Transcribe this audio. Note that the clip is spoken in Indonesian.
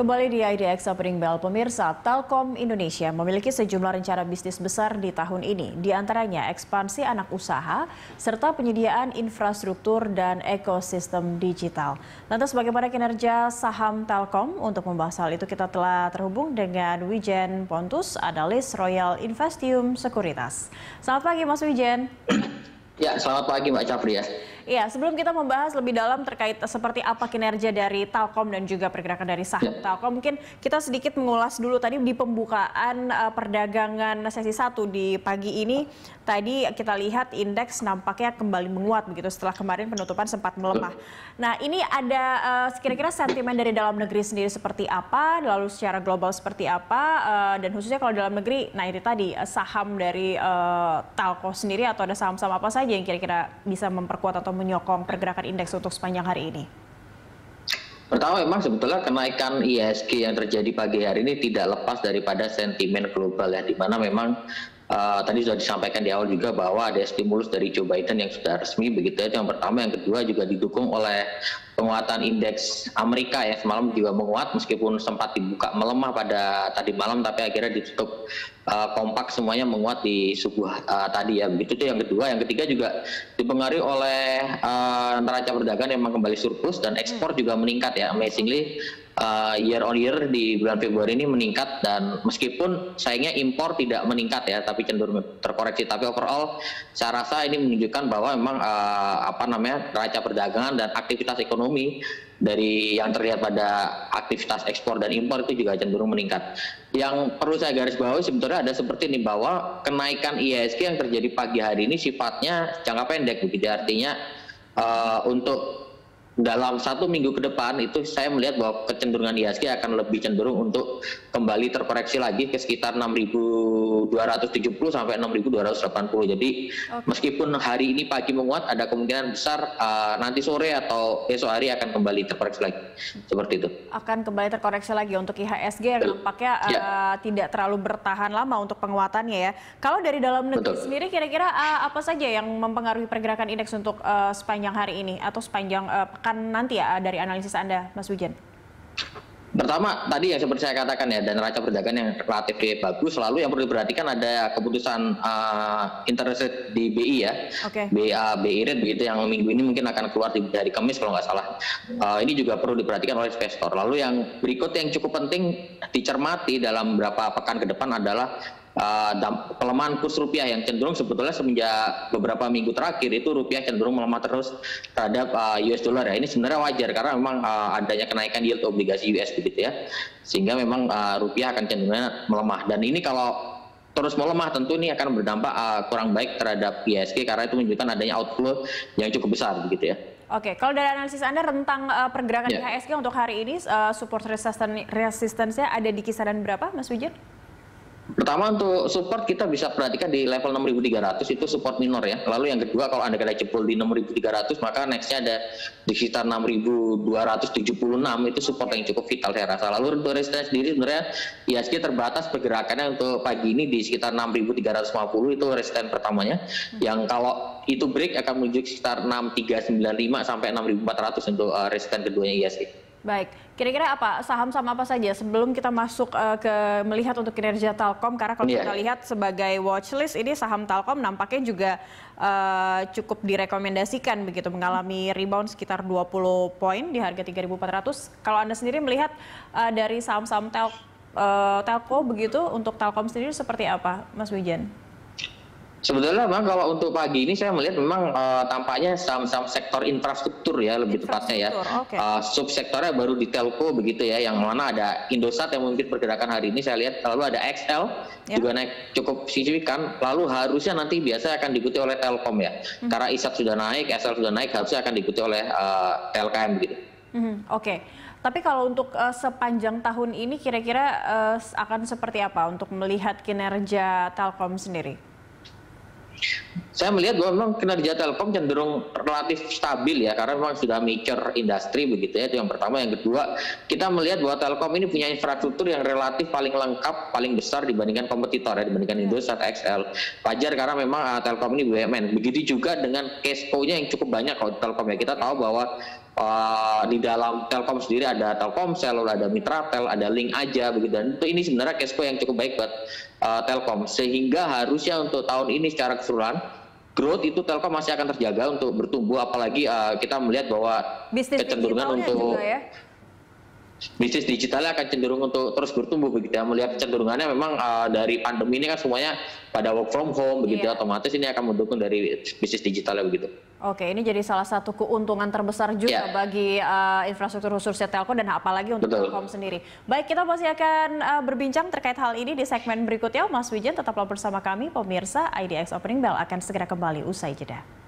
Kembali di IDX Opening Bell, pemirsa, Telkom Indonesia memiliki sejumlah rencana bisnis besar di tahun ini, di antaranya ekspansi anak usaha, serta penyediaan infrastruktur dan ekosistem digital. Lantas bagaimana kinerja saham Telkom? Untuk membahas hal itu kita telah terhubung dengan Wijen Pontus, analis Royal Investium Sekuritas. Selamat pagi Mas Wijen. Ya, selamat pagi Mbak Chafri ya. Iya, sebelum kita membahas lebih dalam terkait seperti apa kinerja dari Telkom dan juga pergerakan dari saham Telkom, mungkin kita sedikit mengulas dulu tadi di pembukaan perdagangan sesi 1 di pagi ini. Tadi kita lihat indeks nampaknya kembali menguat begitu setelah kemarin penutupan sempat melemah. Nah, ini ada kira-kira sentimen dari dalam negeri sendiri seperti apa, lalu secara global seperti apa, dan khususnya kalau dalam negeri, nah itu tadi saham dari Telkom sendiri atau ada saham-saham apa saja yang kira-kira bisa memperkuat atau menyokong pergerakan indeks untuk sepanjang hari ini? Pertama, memang sebetulnya kenaikan IHSG yang terjadi pagi hari ini tidak lepas daripada sentimen global ya, di mana memang tadi sudah disampaikan di awal juga bahwa ada stimulus dari Joe Biden yang sudah resmi begitu ya. Yang pertama, yang kedua juga didukung oleh penguatan indeks Amerika ya, semalam juga menguat meskipun sempat dibuka melemah pada tadi malam, tapi akhirnya ditutup kompak semuanya menguat di subuh tadi ya. Begitu itu yang kedua. Yang ketiga juga dipengaruhi oleh neraca perdagangan yang memang kembali surplus dan ekspor juga meningkat ya, amazingly year on year di bulan Februari ini meningkat, dan meskipun sayangnya impor tidak meningkat ya, tapi cenderung terkoreksi. Tapi overall saya rasa ini menunjukkan bahwa memang neraca perdagangan dan aktivitas ekonomi dari yang terlihat pada aktivitas ekspor dan impor itu juga cenderung meningkat. Yang perlu saya garis bawahi sebetulnya ada seperti ini, bahwa kenaikan IHSG yang terjadi pagi hari ini sifatnya jangka pendek begitu, artinya untuk dalam 1 minggu ke depan itu saya melihat bahwa kecenderungan IHSG akan lebih cenderung untuk kembali terkoreksi lagi ke sekitar 6.270 sampai 6.280. Jadi meskipun hari ini pagi menguat, ada kemungkinan besar nanti sore atau esok hari akan kembali terkoreksi lagi. Seperti itu. Akan kembali terkoreksi lagi untuk IHSG yang nampaknya tidak terlalu bertahan lama untuk penguatannya ya. Kalau dari dalam negeri sendiri kira-kira apa saja yang mempengaruhi pergerakan indeks untuk sepanjang hari ini atau sepanjang pekan nanti ya dari analisis Anda, Mas Wijen? Pertama, tadi yang seperti saya katakan ya, dan neraca perdagangan yang relatif bagus. Lalu yang perlu diperhatikan ada keputusan interest rate di BI ya, BI rate begitu, yang minggu ini mungkin akan keluar di hari Kamis kalau nggak salah. Ini juga perlu diperhatikan oleh investor. Lalu yang berikut yang cukup penting dicermati dalam beberapa pekan ke depan adalah pelemahan kurs rupiah yang cenderung sebetulnya semenjak beberapa minggu terakhir itu rupiah cenderung melemah terus terhadap US dollar ya. Ini sebenarnya wajar karena memang adanya kenaikan yield obligasi US begitu ya, sehingga memang rupiah akan cenderungnya melemah, dan ini kalau terus melemah tentu ini akan berdampak kurang baik terhadap IHSG karena itu menunjukkan adanya outflow yang cukup besar begitu ya. Oke, kalau dari analisis Anda rentang pergerakan IHSG untuk hari ini support resistance-nya ada di kisaran berapa, Mas Wijen? Pertama, untuk support kita bisa perhatikan di level 6.300, itu support minor ya. Lalu yang kedua, kalau Anda kena jebol di 6.300, maka nextnya ada di sekitar 6.276, itu support yang cukup vital saya rasa. Lalu untuk resistance sendiri sebenarnya IHSG terbatas pergerakannya untuk pagi ini di sekitar 6.350, itu resistance pertamanya. Yang kalau itu break akan menuju sekitar 6.395 sampai 6.400 untuk resistance keduanya IHSG. Baik, kira-kira apa saham-saham apa saja sebelum kita masuk ke melihat untuk kinerja Telkom, karena kalau kita lihat sebagai watchlist ini saham Telkom nampaknya juga cukup direkomendasikan begitu, mengalami rebound sekitar 20 poin di harga 3.400. Kalau Anda sendiri melihat dari saham-saham Telco begitu, untuk Telkom sendiri seperti apa, Mas Wijen? Sebetulnya memang kalau untuk pagi ini saya melihat memang tampaknya saham-saham sektor infrastruktur ya, lebih tepatnya ya. Subsektornya baru di telco begitu ya, yang mana ada Indosat yang mungkin pergerakan hari ini saya lihat, lalu ada XL juga naik cukup signifikan, lalu harusnya nanti biasa akan diikuti oleh Telkom ya. Karena ISAT sudah naik, XL sudah naik, harusnya akan diikuti oleh TLKM begitu. Tapi kalau untuk sepanjang tahun ini kira-kira akan seperti apa untuk melihat kinerja Telkom sendiri? Saya melihat bahwa memang kinerja Telkom cenderung relatif stabil ya, karena memang sudah mature industri begitu ya, itu yang pertama. Yang kedua, kita melihat bahwa Telkom ini punya infrastruktur yang relatif paling lengkap, paling besar dibandingkan kompetitor ya, dibandingkan Indosat, XL. Wajar karena memang Telkom ini BUMN. Begitu juga dengan cash flow-nya yang cukup banyak kalau Telkom ya. Kita tahu bahwa di dalam Telkom sendiri ada Telkomsel, lalu ada Mitratel, ada Link Aja begitu, dan itu ini sebenarnya cash flow yang cukup baik buat Telkom, sehingga harusnya untuk tahun ini secara keseluruhan growth itu Telkom masih akan terjaga untuk bertumbuh, apalagi kita melihat bahwa bisnis kecenderungan untuk juga ya. Bisnis digitalnya akan cenderung untuk terus bertumbuh begitu ya. Melihat kecenderungannya memang dari pandemi ini kan semuanya pada work from home begitu, otomatis ini akan mendukung dari bisnis digitalnya begitu. Oke, ini jadi salah satu keuntungan terbesar juga bagi infrastruktur khususnya Telkom dan apalagi untuk Telkom sendiri. Baik, kita masih akan berbincang terkait hal ini di segmen berikutnya. Mas Wijen tetaplah bersama kami, pemirsa. IDX Opening Bell akan segera kembali usai jeda.